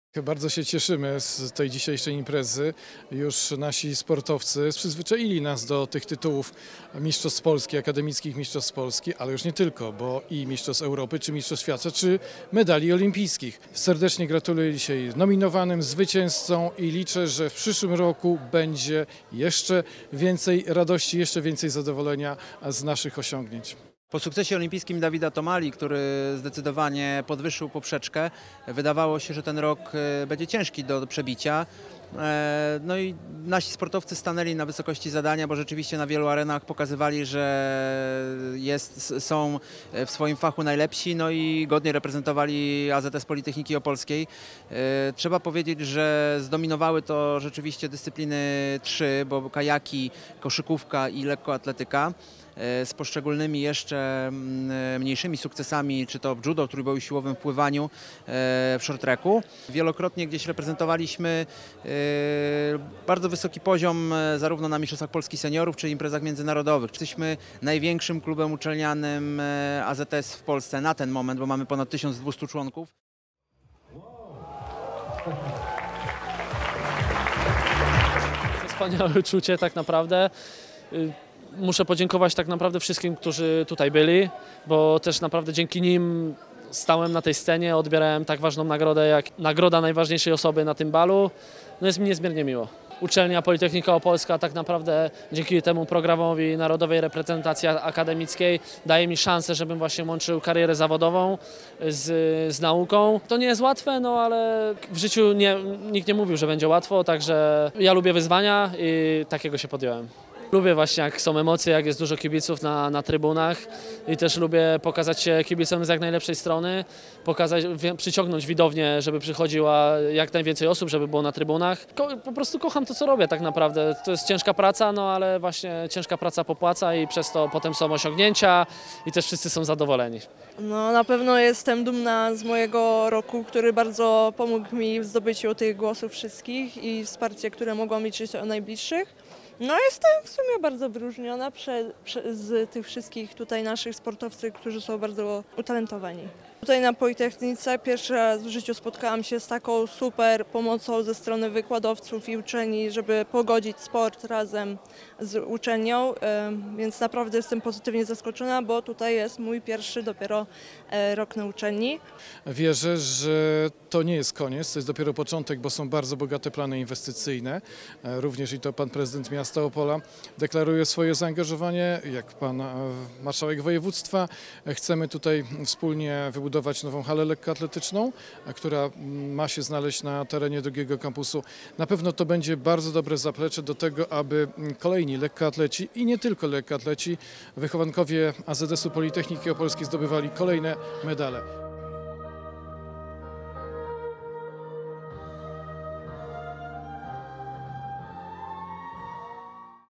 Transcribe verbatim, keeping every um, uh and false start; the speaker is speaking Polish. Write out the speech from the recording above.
Bardzo się cieszymy z tej dzisiejszej imprezy. Już nasi sportowcy przyzwyczaili nas do tych tytułów Mistrzostw Polski, akademickich Mistrzostw Polski, ale już nie tylko, bo i Mistrzostw Europy, czy Mistrzostw Świata, czy medali olimpijskich. Serdecznie gratuluję dzisiaj nominowanym, zwycięzcom i liczę, że w przyszłym roku będzie jeszcze więcej radości, jeszcze więcej zadowolenia z naszych osiągnięć. Po sukcesie olimpijskim Dawida Tomali, który zdecydowanie podwyższył poprzeczkę, wydawało się, że ten rok będzie ciężki do przebicia. No i nasi sportowcy stanęli na wysokości zadania, bo rzeczywiście na wielu arenach pokazywali, że jest, są w swoim fachu najlepsi, no i godnie reprezentowali A Z S Politechniki Opolskiej. Trzeba powiedzieć, że zdominowały to rzeczywiście dyscypliny trzy, bo kajaki, koszykówka i lekkoatletyka, z poszczególnymi jeszcze mniejszymi sukcesami, czy to w judo, w trójboju siłowym, w pływaniu, w short tracku. Wielokrotnie gdzieś reprezentowaliśmy bardzo wysoki poziom zarówno na Mistrzostwach Polski Seniorów, czy imprezach międzynarodowych. Jesteśmy największym klubem uczelnianym A Z S w Polsce na ten moment, bo mamy ponad tysiąc dwieście członków. Wspaniałe uczucie tak naprawdę. Muszę podziękować tak naprawdę wszystkim, którzy tutaj byli, bo też naprawdę dzięki nim stałem na tej scenie, odbierałem tak ważną nagrodę jak nagroda najważniejszej osoby na tym balu. No jest mi niezmiernie miło. Uczelnia Politechnika Opolska tak naprawdę dzięki temu programowi Narodowej Reprezentacji Akademickiej daje mi szansę, żebym właśnie łączył karierę zawodową z, z nauką. To nie jest łatwe, no ale w życiu nie, nikt nie mówił, że będzie łatwo, także ja lubię wyzwania i takiego się podjąłem. Lubię właśnie, jak są emocje, jak jest dużo kibiców na, na trybunach i też lubię pokazać się kibicom z jak najlepszej strony, pokazać, przyciągnąć widownię, żeby przychodziła jak najwięcej osób, żeby było na trybunach. Ko, po prostu kocham to, co robię tak naprawdę. To jest ciężka praca, no ale właśnie ciężka praca popłaca i przez to potem są osiągnięcia i też wszyscy są zadowoleni. No, na pewno jestem dumna z mojego roku, który bardzo pomógł mi w zdobyciu tych głosów wszystkich i wsparcie, które mogłam liczyć od najbliższych. No jestem w sumie bardzo wyróżniona prze, prze, z tych wszystkich tutaj naszych sportowców, którzy są bardzo utalentowani. Tutaj na Politechnice pierwszy raz w życiu spotkałam się z taką super pomocą ze strony wykładowców i uczelni, żeby pogodzić sport razem z uczelnią, więc naprawdę jestem pozytywnie zaskoczona, bo tutaj jest mój pierwszy dopiero rok na uczelni. Wierzę, że to nie jest koniec, to jest dopiero początek, bo są bardzo bogate plany inwestycyjne. Również i to pan prezydent miasta Opola deklaruje swoje zaangażowanie, jak pan marszałek województwa. Chcemy tutaj wspólnie wybudować nową halę lekkoatletyczną, która ma się znaleźć na terenie drugiego kampusu. Na pewno to będzie bardzo dobre zaplecze do tego, aby kolejni lekkoatleci i nie tylko lekkoatleci, wychowankowie A Z S-u Politechniki Opolskiej zdobywali kolejne medale.